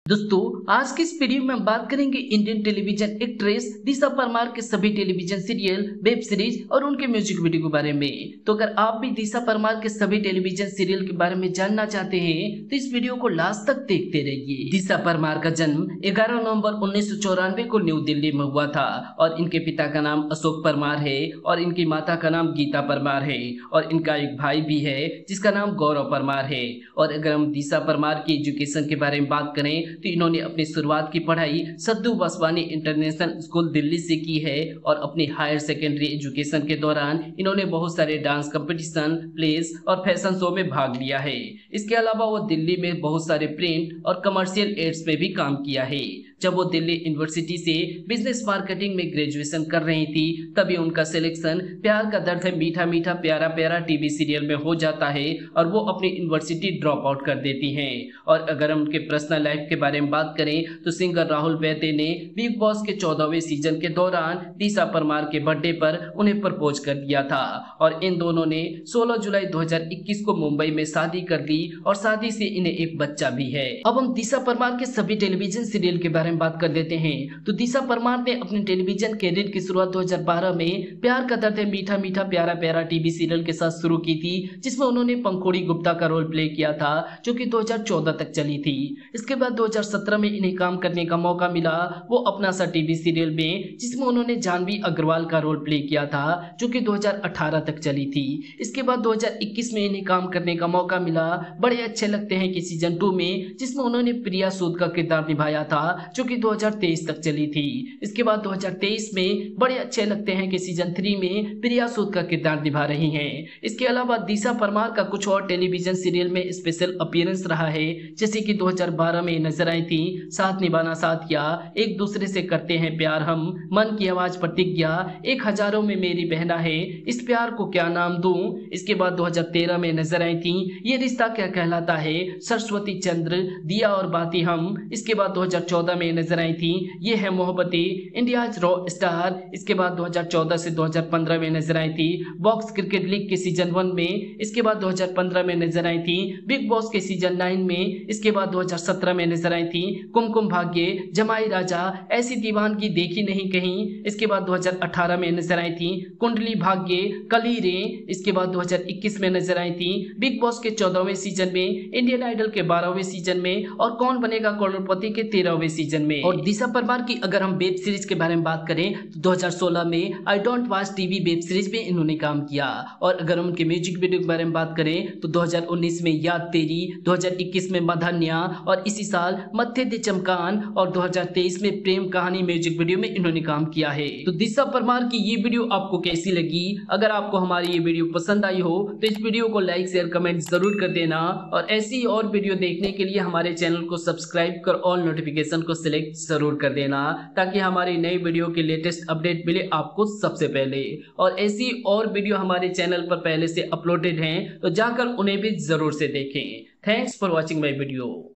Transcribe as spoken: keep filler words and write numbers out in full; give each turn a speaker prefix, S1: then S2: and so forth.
S1: दोस्तों, आज की इस वीडियो में हम बात करेंगे Indian television actress Disha Parmar के सभी टेलीविजन सीरियल, वेब सीरीज और उनके म्यूजिक वीडियो के बारे में। तो अगर आप भी दिशा परमार के सभी टेलीविजन सीरियल के बारे में जानना चाहते हैं तो इस वीडियो को लास्ट तक देखते रहिए। दिशा परमार का जन्म ग्यारह नवंबर उन्नीस सौ चौरानवे को न्यू दिल्ली में हुआ था और इनके पिता का नाम अशोक परमार है और इनकी माता का नाम गीता परमार है और इनका एक भाई भी है जिसका नाम गौरव परमार है। और अगर हम दिशा परमार की एजुकेशन के बारे में बात करें तो इन्होंने अपनी शुरुआत की पढ़ाई सद्दू वासवानी इंटरनेशनल स्कूल दिल्ली से की है और अपनी हायर सेकेंडरी एजुकेशन के दौरान इन्होंने बहुत सारे डांस कंपटीशन, प्लेस और फैशन शो में भाग लिया है। इसके अलावा वो दिल्ली में बहुत सारे प्रिंट और कमर्शियल एड्स में भी काम किया है। जब वो दिल्ली यूनिवर्सिटी से बिजनेस मार्केटिंग में ग्रेजुएशन कर रही थी तभी उनका सिलेक्शन प्यार का दर्द है मीठा मीठा प्यारा प्यारा टीवी सीरियल में हो जाता है और वो अपनी यूनिवर्सिटी ड्रॉप आउट कर देती हैं। और अगर हम उनके पर्सनल लाइफ के बारे में बात करें तो सिंगर राहुल वैद्य ने बिग बॉस के चौदहवें सीजन के दौरान दिशा परमार के बर्थडे पर उन्हें प्रपोज कर दिया था और इन दोनों ने सोलह जुलाई दो हज़ार इक्कीस को मुंबई में शादी कर दी और शादी से इन्हें एक बच्चा भी है। अब हम दिशा परमार के सभी टेलीविजन सीरियल के बारे में बात कर देते हैं। तो दिशा परमार ने अपने टेलीविजन कैरियर की शुरुआत दो हज़ार बारह में प्यार का दर्द है मीठा मीठा प्यारा प्यारा टीवी सीरियल के साथ शुरू की थी, जिसमें उन्होंने पंखुड़ी गुप्ता का रोल प्ले किया था जो कि दो हज़ार चौदह तक चली थी। इसके बाद दो हज़ार सत्रह में इन्हें काम करने का मौका मिला वो अपना सा टीवी सीरियल में, जिसमें उन्होंने जानवी अग्रवाल का रोल प्ले किया था जो कि दो हज़ार अठारह तक चली थी। इसके बाद दो हज़ार इक्कीस में इन्हें काम करने का मौका मिला बड़े अच्छे लगते हैं कि सीजन टू में, जिसमें उन्होंने प्रिया सूद का किरदार निभाया था जो कि दो हज़ार तेईस तक चली थी। इसके बाद दो हज़ार तेईस में बड़े अच्छे लगते हैं कि सीजन थ्री में प्रिया सूद का किरदार निभा रही हैं। इसके अलावा दिशा परमार का कुछ और टेलीविजन सीरियल में स्पेशल अपीयरेंस रहा है, जैसे कि दो हज़ार बारह में नजर आई थी साथ निभाना साथिया, एक दूसरे से करते हैं प्यार हम, मन की आवाज प्रतिज्ञा, एक हजारों में मेरी बहना है, इस प्यार को क्या नाम दूं। इसके बाद दो हज़ार तेरह में नजर आई थी ये रिश्ता क्या कहलाता है, सरस्वती चंद्र, दिया और बाती हम। इसके बाद दो हज़ार चौदह में नजर आई थी ये है मोहब्बतें, इंडियाज रॉ स्टार। इसके बाद दो हज़ार चौदह से दो हज़ार पंद्रह में नजर आई थी बॉक्स क्रिकेट लीग के सीजन वन में। इसके बाद दो हज़ार पंद्रह में नजर आई थी बिग बॉस के सीजन नाइन में। इसके बाद दो हज़ार सत्रह में नजर आई थी कुमकुम भाग्य, जमाई राजा, ऐसी दीवानगी देखी नहीं कहीं। इसके बाद दो हज़ार अठारह में नजर आई थी कुंडली भाग्य, कली रे। इसके बाद दो हज़ार इक्कीस में नजर आई थी बिग बॉस के चौदहवें सीजन में, इंडियन आइडल के बारहवें सीजन में और कौन बनेगा करोड़पति के तेरहवें सीजन में। और दिशा परमार की अगर हम वेब सीरीज के बारे में बात करें तो दो हज़ार सोलह में I don't watch TV web series में इन्होंने काम किया। और अगर हम उनके म्यूजिक वीडियो के बारे में बात करें तो दो हज़ार उन्नीस में याद तेरी, दो हज़ार इक्कीस में मधन्या और इसी साल मत्थे दे चमकान और दो हज़ार तेईस में प्रेम कहानी म्यूजिक वीडियो में इन्होंने काम किया है। तो दिशा परमार की ये वीडियो आपको कैसी लगी? अगर आपको हमारी ये वीडियो पसंद आई हो तो इस वीडियो को लाइक शेयर कमेंट जरूर कर देना और ऐसी और वीडियो देखने के लिए हमारे चैनल को सब्सक्राइब कर ऑल नोटिफिकेशन को सिलेक्ट जरूर कर देना ताकि हमारी नई वीडियो की लेटेस्ट अपडेट मिले आपको सबसे पहले। और ऐसी और वीडियो हमारे चैनल पर पहले से अपलोडेड हैं तो जाकर उन्हें भी जरूर से देखें। Thanks for watching my video.